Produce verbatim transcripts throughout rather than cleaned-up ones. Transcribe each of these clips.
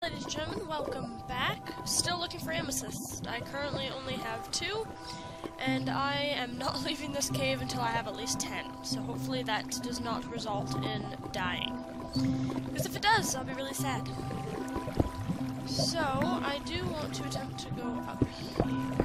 Ladies and gentlemen, welcome back. Still looking for amethyst. I currently only have two, and I am not leaving this cave until I have at least ten, so hopefully that does not result in dying. Because if it does, I'll be really sad. So, I do want to attempt to go up here.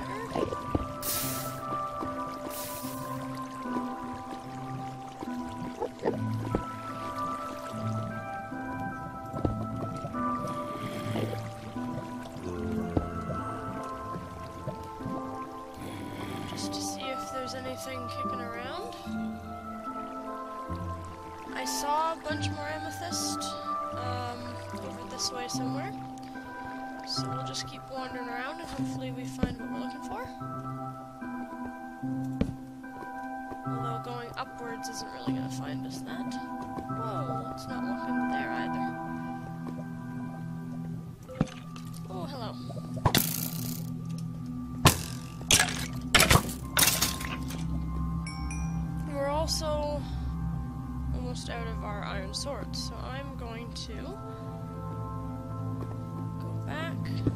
Anything kicking around. I saw a bunch more amethyst um, over this way somewhere. So we'll just keep wandering around and hopefully we find what we're looking for. Although going upwards isn't really going to find us that. Whoa, it's not looking there either. Oh, hello. Also almost out of our iron swords, so I'm going to go back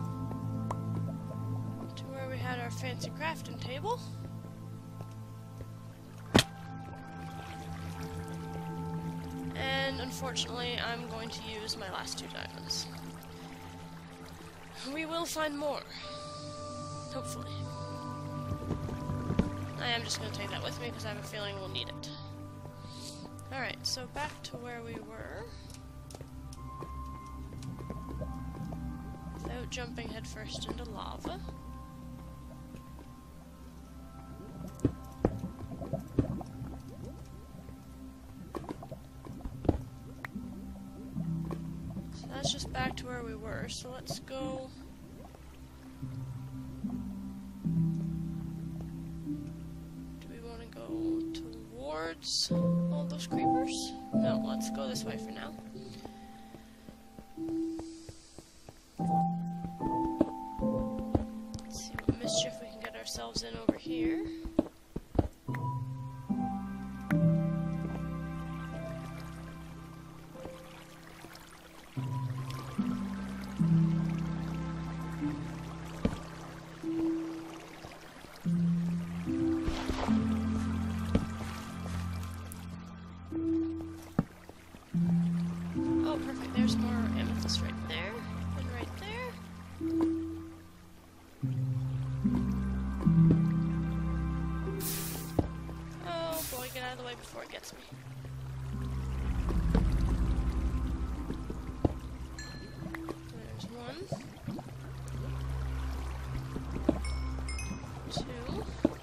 to where we had our fancy crafting table. And unfortunately, I'm going to use my last two diamonds. We will find more, hopefully. I am just going to take that with me because I have a feeling we'll need it. Alright, so back to where we were. Without jumping headfirst into lava. So that's just back to where we were, so let's go... towards all those creepers? No, let's go this way for now. Let's see what mischief we can get ourselves in over here. There's more amethyst right there, and right there. Oh boy, get out of the way before it gets me. There's one. Two.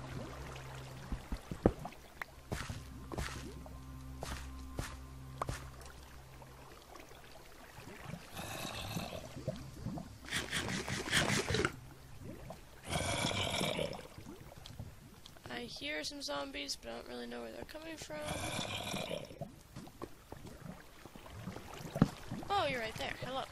I hear some zombies, but I don't really know where they're coming from. Oh, you're right there. Hello.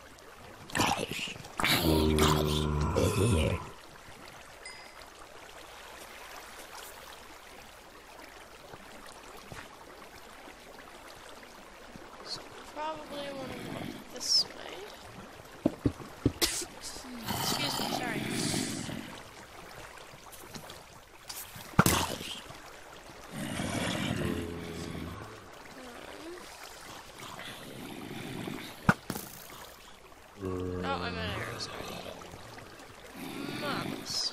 So probably want to walk this way. Excuse me, sorry. Oh, I'm out of arrows already. Marvelous.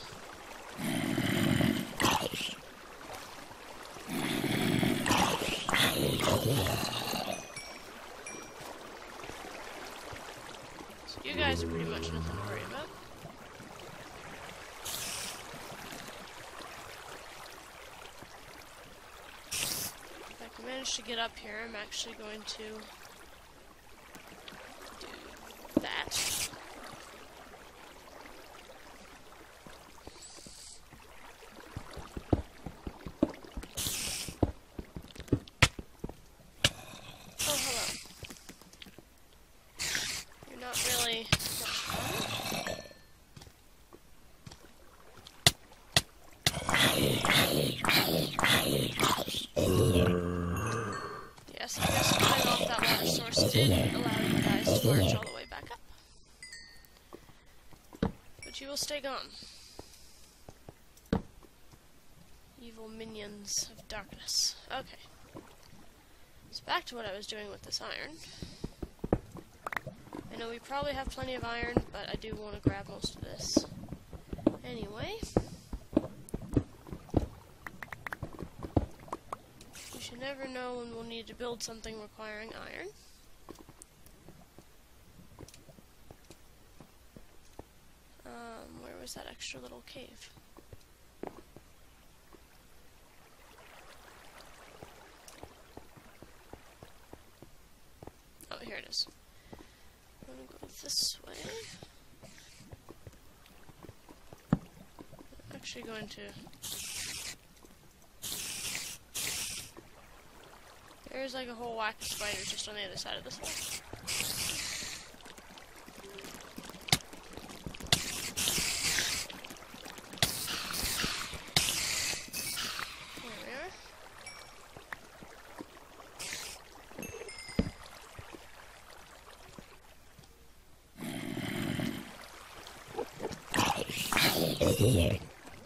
So you guys are pretty much nothing to worry about. If I can manage to get up here, I'm actually going to do that. Oh, hello. You're not really much fun. Yes, I guess cutting off that water source did allow you guys to march all the way back up. But you will stay gone. Evil minions of darkness. Okay. So back to what I was doing with this iron. I know we probably have plenty of iron, but I do want to grab most of this. Anyway. We should never know when we'll need to build something requiring iron. Um, where was that extra little cave? Oh, here it is. I'm gonna go this way. I'm actually going to... There's like a whole whack of spiders just on the other side of this wall. Here.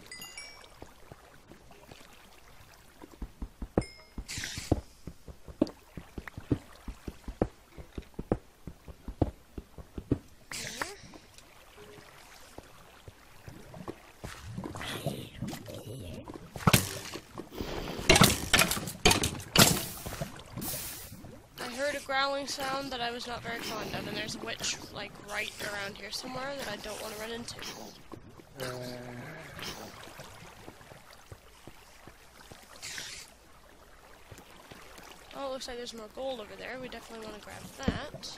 I heard a growling sound that I was not very fond of, and there's a witch, like, right around here somewhere that I don't want to run into. Oh, it looks like there's more gold over there. We definitely want to grab that.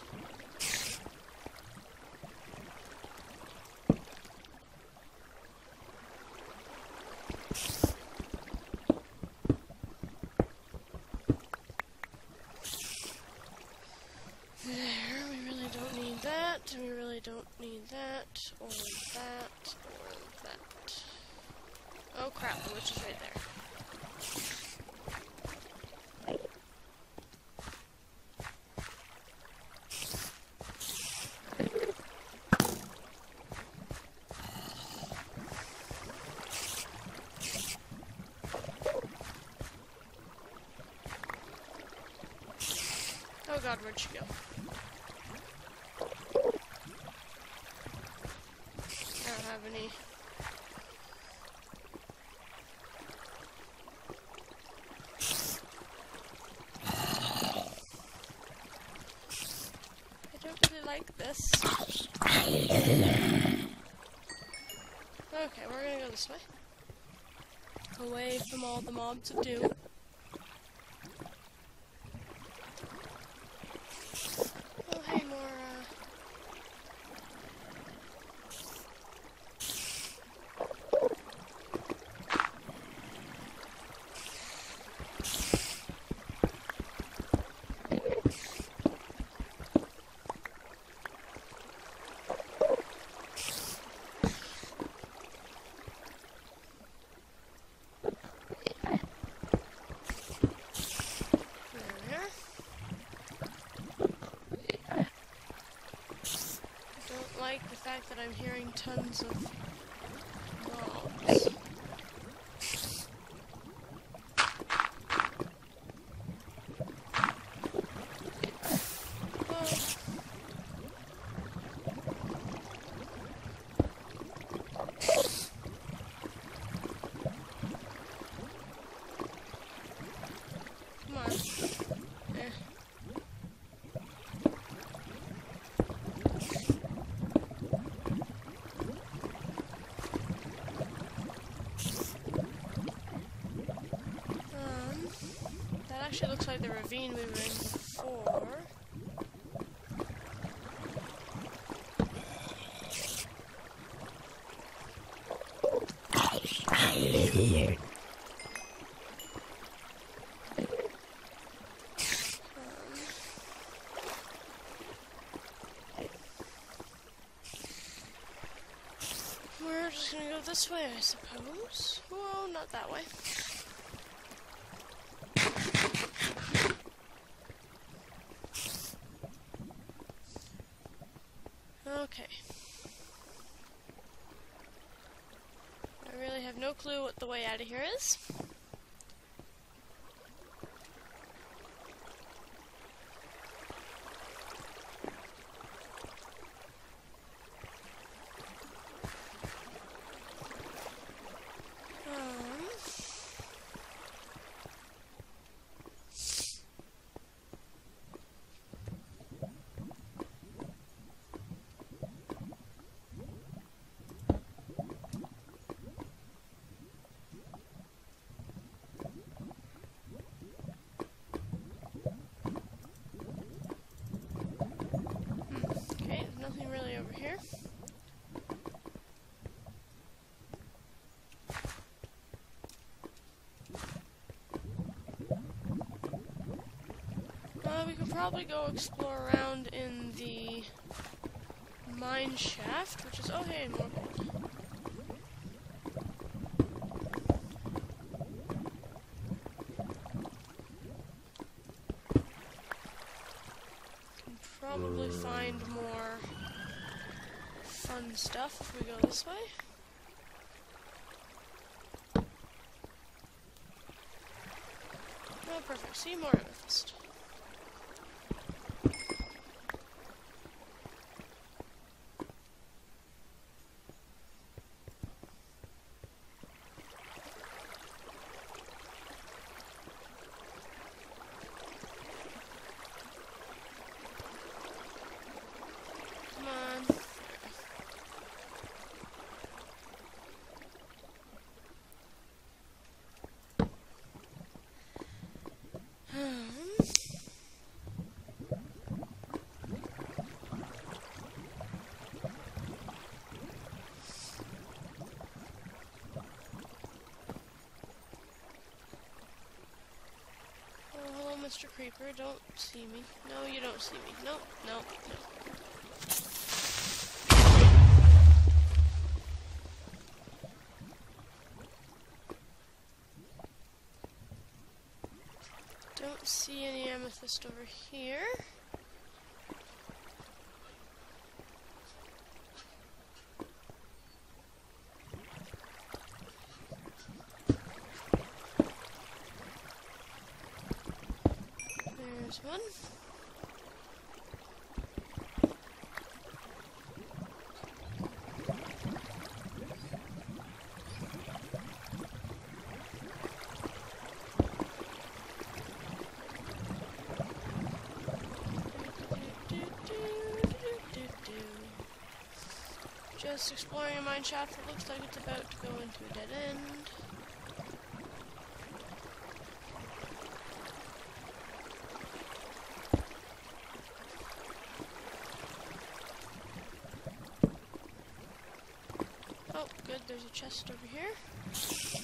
There, we really don't need that. We really don't need that, or that, or that. Oh crap, the witch is right there. Oh god, where'd she go? I don't have any. I don't really like this. Okay, we're gonna go this way. Away from all the mobs of doom. Oh, hey, more, uh... like the fact that I'm hearing tons of mobs. Oh. Come on. Eh. Actually looks like the ravine we were in before. Here. Um, we're just gonna go this way, I suppose. Well, not that way. Okay. really have no clue what the way out of here is. Nothing really over here. Uh, we could probably go explore around in the mine shaft, which is, oh hey, more gold. Can probably find more fun stuff if we go this way. Oh, perfect. See, more amethyst. Come on. Mister Creeper, don't see me. No, you don't see me. No, no, no. Don't see any amethyst over here. There's one. Just exploring a mine shaft that looks like it's about to go into a dead end. Oh, good, there's a chest over here.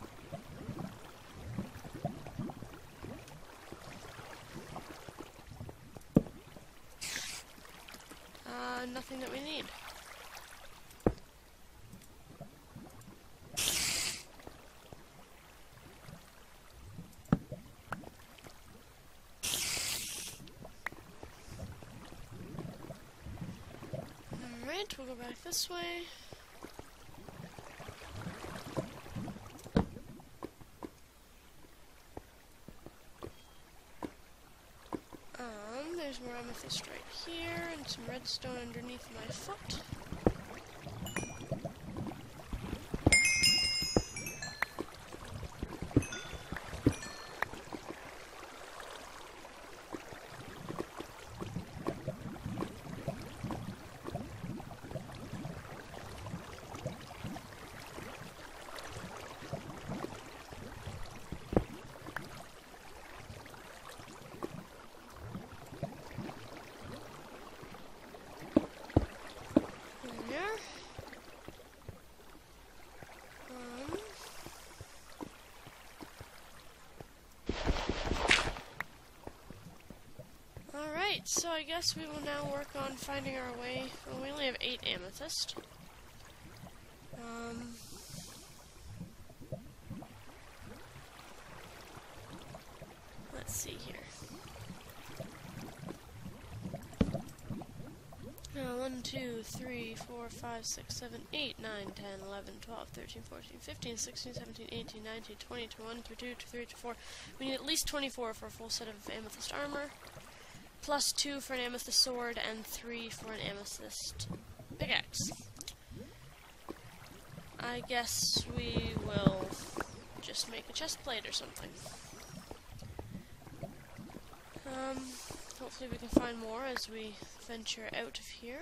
Uh, nothing that we need. Alright, we'll go back this way. Um, there's more amethyst right here, and some redstone underneath my foot. Alright, so I guess we will now work on finding our way. Well, we only have eight amethyst. Um, let's see here. one, two, three, four, five, six, seven, eight, nine, ten, eleven, twelve, thirteen, fourteen, fifteen, sixteen, seventeen, eighteen, nineteen, twenty, twenty-one, twenty-two, twenty-three, twenty-four. We need at least twenty-four for a full set of amethyst armor, plus two for an amethyst sword, and three for an amethyst pickaxe. I guess we will just make a chest plate or something. Um, hopefully we can find more as we venture out of here.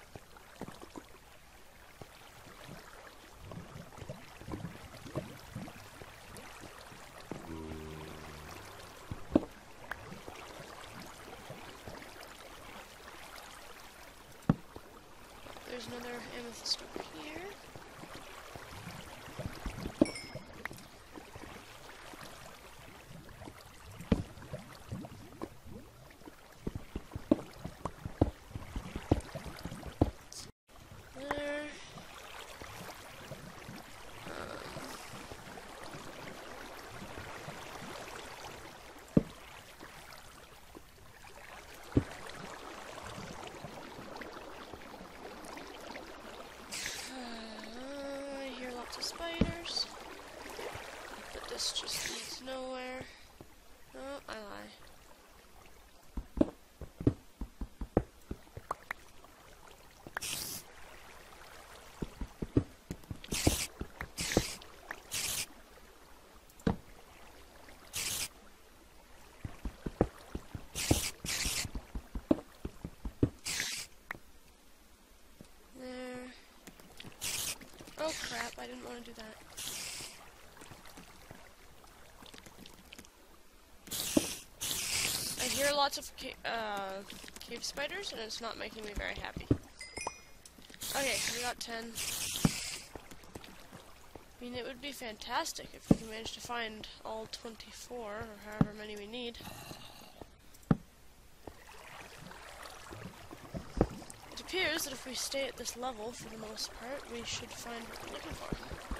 There's another amethyst over here. Spiders, but this just leads nowhere. Oh, I lie. Oh crap, I didn't want to do that. I hear lots of ca uh, cave spiders, and it's not making me very happy. Okay, we got ten. I mean, it would be fantastic if we can manage to find all twenty-four, or however many we need. It appears that if we stay at this level for the most part, we should find what we're looking for.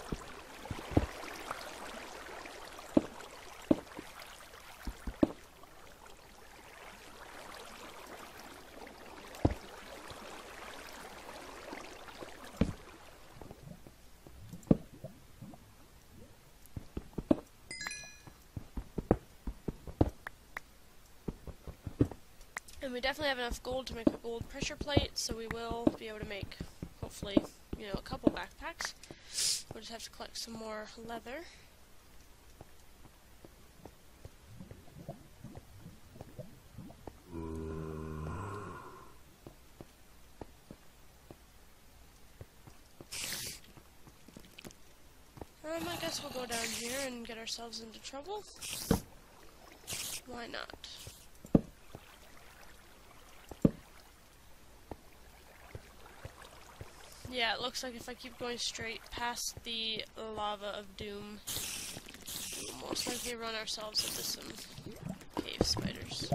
And we definitely have enough gold to make a gold pressure plate, so we will be able to make, hopefully, you know, a couple backpacks. We'll just have to collect some more leather. Um, I guess we'll go down here and get ourselves into trouble. Why not? Yeah, it looks like if I keep going straight past the lava of doom, we'll most likely run ourselves into some cave spiders.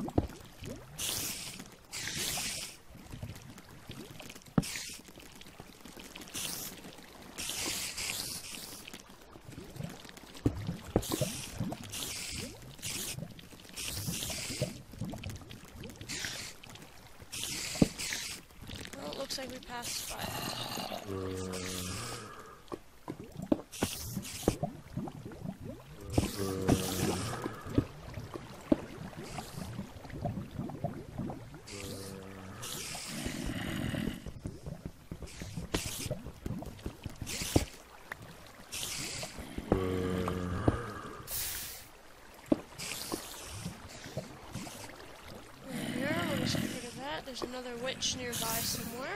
Well, it looks like we passed by. There, we'll just get rid of that. There's another witch nearby somewhere.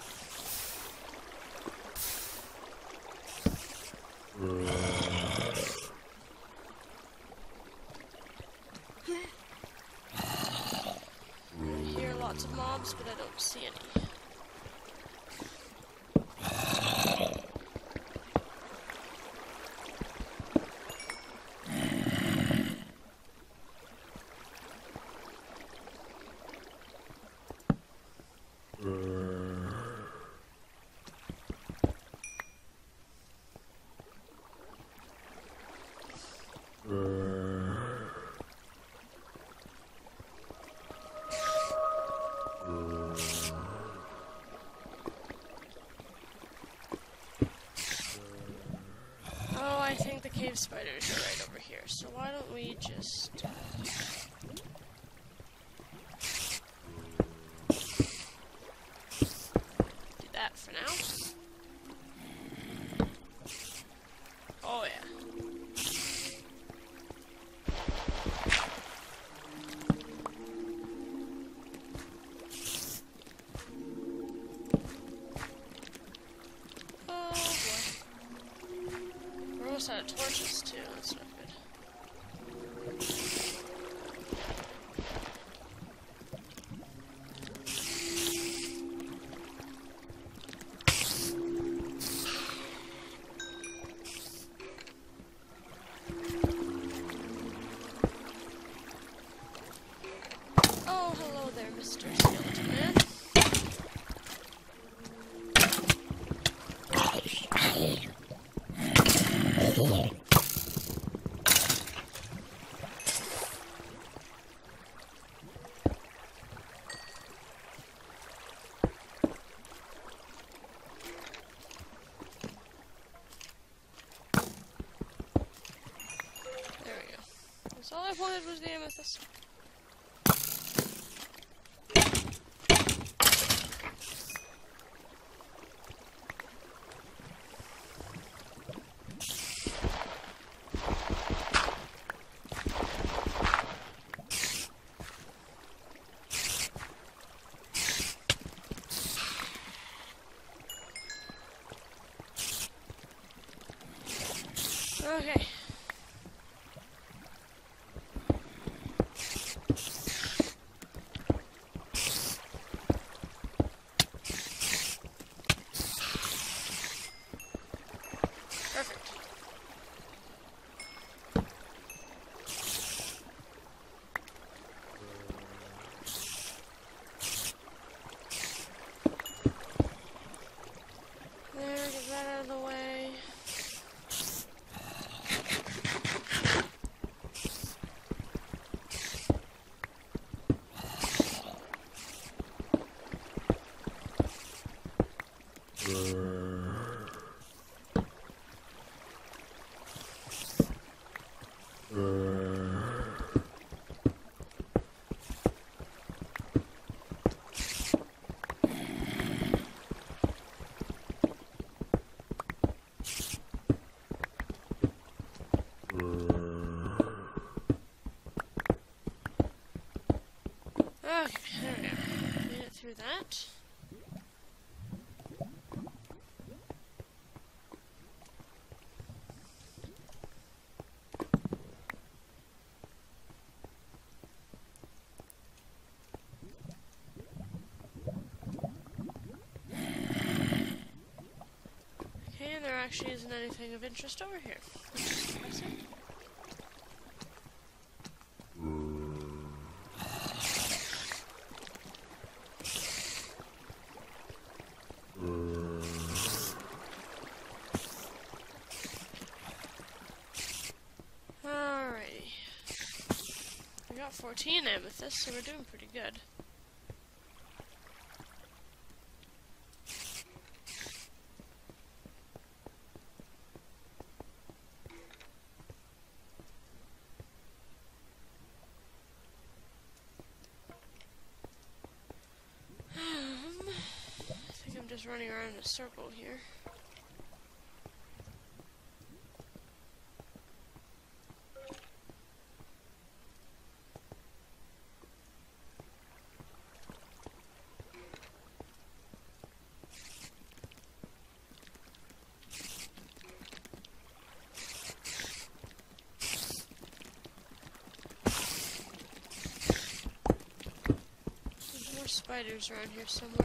I hear lots of mobs, but I don't see any. cave spiders are right over here, so why don't we just... Uh, do that for now. Oh yeah. Out of torches too, that's not good. Oh, hello there, Mister Skeleton Man. All I wanted was the amethyst. Okay. Okay, there we go. Made it through that. Okay, and there actually isn't anything of interest over here. fourteen amethysts, so we're doing pretty good. Um, I think I'm just running around in a circle here. Spiders around here somewhere.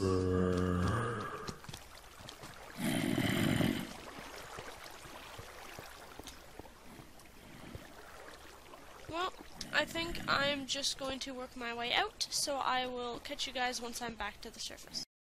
Well, I think I'm just going to work my way out, so I will catch you guys once I'm back to the surface.